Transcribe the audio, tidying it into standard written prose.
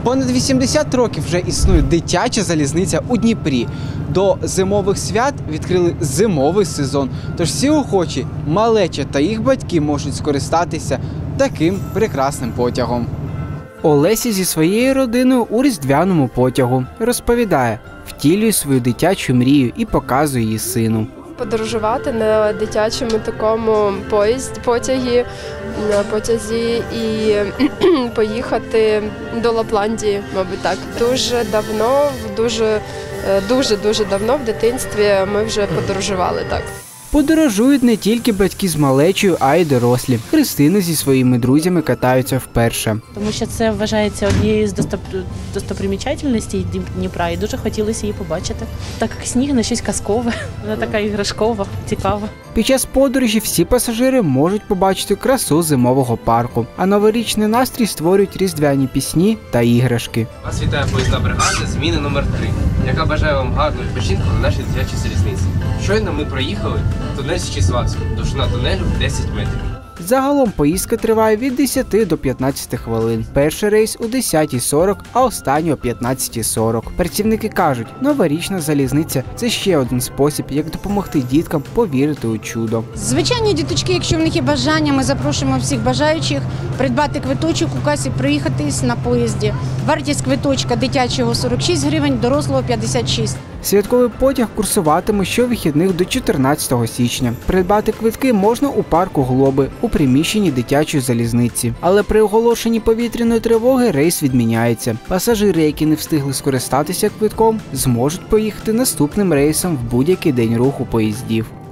Понад 80 років вже існує дитяча залізниця у Дніпрі. До зимових свят відкрили зимовий сезон. Тож всі охочі, малеча та їх батьки можуть скористатися таким прекрасним потягом. Олеся зі своєю родиною у різдвяному потягу. Розповідає, втілює свою дитячу мрію і показує її сину. Подорожувати на дитячому такому потязі і поїхати до Лапландії, мабуть, так. Дуже давно в дитинстві ми вже подорожували так. Подорожують не тільки батьки з малечою, а й дорослі. Христина зі своїми друзями катаються вперше. Тому що це вважається однією з достопримічательностей Дніпра і дуже хотілося її побачити. Так як сніг на щось казкове, вона така іграшкова, цікава. Під час подорожі всі пасажири можуть побачити красу зимового парку, а новорічний настрій створюють різдвяні пісні та іграшки. Вас вітає поїзна бригада зміни номер 3, яка бажає вам гарного відпочинку на нашій дитячій залізниці. Щойно ми проїхали тунель з Чісвацького, довжина тунелю 10 метрів. Загалом поїздка триває від 10 до 15 хвилин. Перший рейс о 10:40, а останній о 15:40. Працівники кажуть, новорічна залізниця – це ще один спосіб, як допомогти діткам повірити у чудо. Звичайні діточки, якщо в них є бажання, ми запрошуємо всіх бажаючих придбати квиточок у касі, проїхатись на поїзді. Вартість квиточка дитячого 46 гривень, дорослого 56. Святковий потяг курсуватиме щовихідних до 14 січня. Придбати квитки можна у парку Глоби, у приміщенні дитячої залізниці. Але при оголошенні повітряної тривоги рейс відміняється. Пасажири, які не встигли скористатися квитком, зможуть поїхати наступним рейсом в будь-який день руху поїздів.